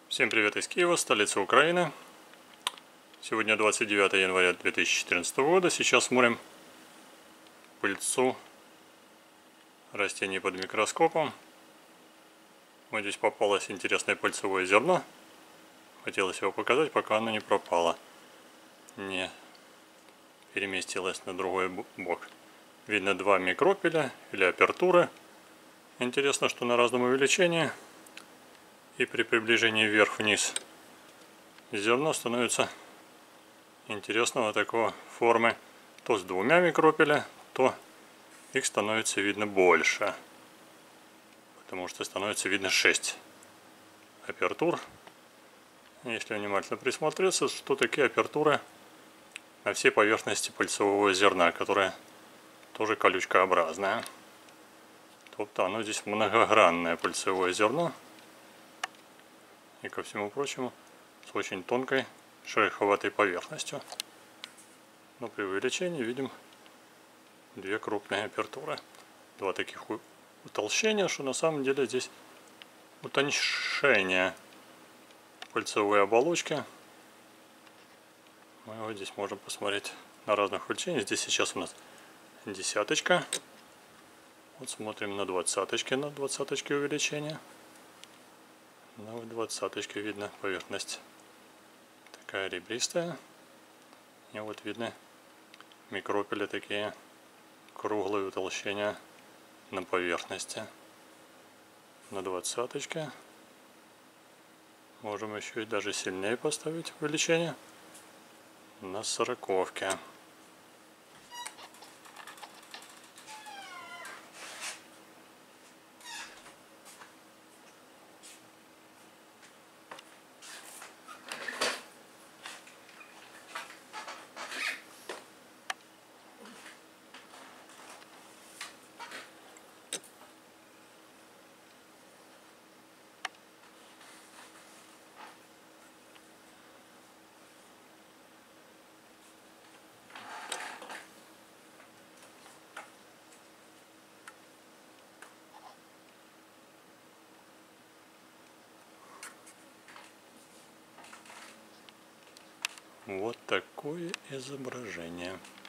Всем привет из Киева, столицы Украины. Сегодня 29 января 2014 года. Сейчас смотрим пыльцу растений под микроскопом. Вот здесь попалось интересное пыльцевое зерно. Хотелось его показать, пока оно не пропало. Не переместилось на другой бок. Видно два микропеля или апертуры. Интересно, что на разном увеличении. И при приближении вверх-вниз зерно становится интересного такого формы. То с двумя микропеля, то их становится видно больше. Потому что становится видно 6 апертур. Если внимательно присмотреться, что такие апертуры на всей поверхности пыльцевого зерна, которое тоже колючкообразное. Тобто оно здесь многогранное пыльцевое зерно. И ко всему прочему с очень тонкой шероховатой поверхностью. Но при увеличении видим две крупные апертуры. Два таких утолщения, что на самом деле здесь утоньшение пыльцевой оболочки. Мы вот здесь можем посмотреть на разных увеличениях. Здесь сейчас у нас десяточка. Вот смотрим на двадцаточке, увеличения. Ну, в двадцаточке видно поверхность такая ребристая. И вот видны микропели такие круглые утолщения на поверхности. На двадцаточке можем еще и даже сильнее поставить увеличение. На сороковке. Вот такое изображение.